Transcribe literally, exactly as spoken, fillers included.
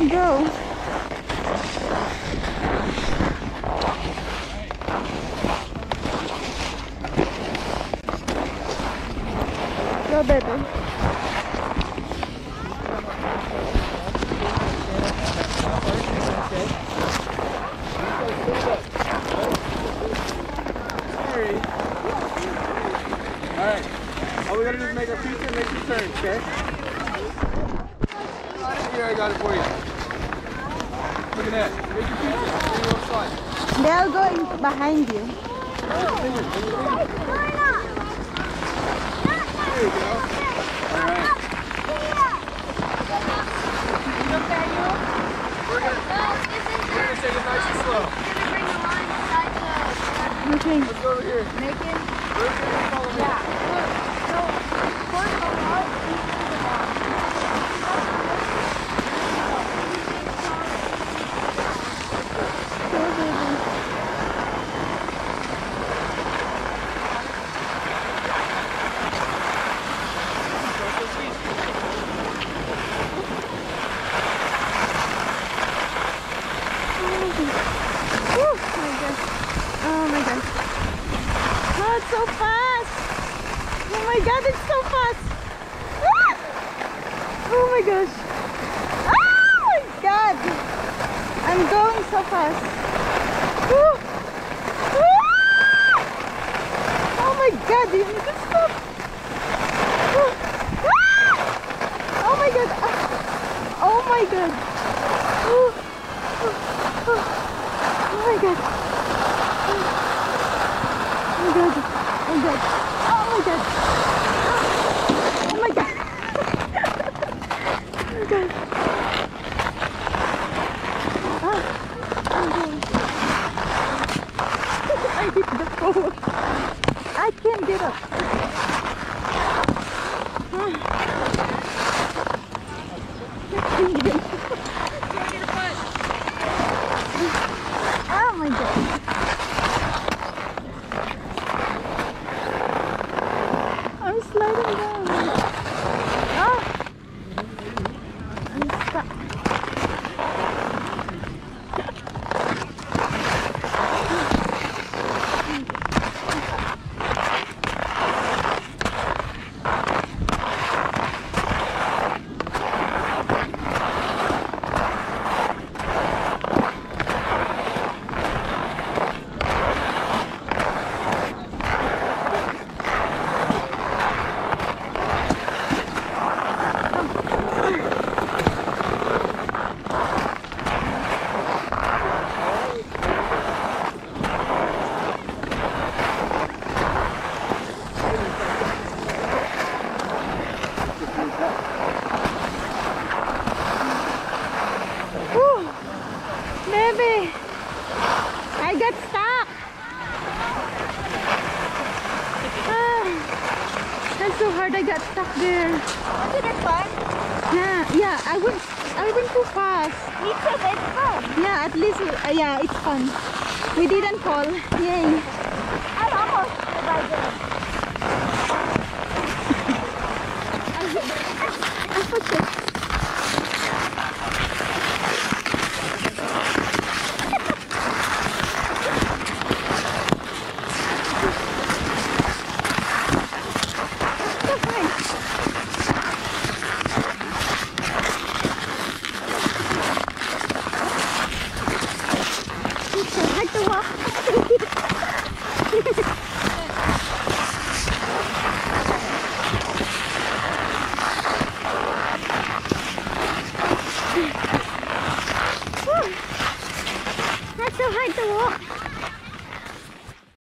Go. Go, baby. Alright. All we gotta do is make a pizza and make two turns, okay? Here, I got it for you. Look at that. Make your pizza. Then you won't slide. They'll go in behind you. There you go. Alright. We're gonna, we're gonna take it nice and slow. Okay. Let's go over here. Make it. We're gonna follow me. Yeah. So, first of all, So fast! Oh my god, it's so fast! Ah! Oh my gosh! Oh my god! I'm going so fast! Woo! Ah! Oh my god, you need to stop! Woo! Ah! Oh my god! Ah! Oh my god! Woo! Oh my god! Oh my god! Oh my god! Oh my god! Oh my god! Oh my god! Ah, I'm going. I hit the pole. I can't get up. Ah. I can't get up. Oh my god! I'm sliding down. Ah! I'm stuck. Baby, I got stuck. Ah, that's so hard. I got stuck there. wasn't it fun? Yeah, yeah. I went, I went too fast. Me too, but it's fun. Yeah, at least, uh, yeah, it's fun. We didn't fall. Yay. I almost survived it. Hard to walk. That's so hard to walk.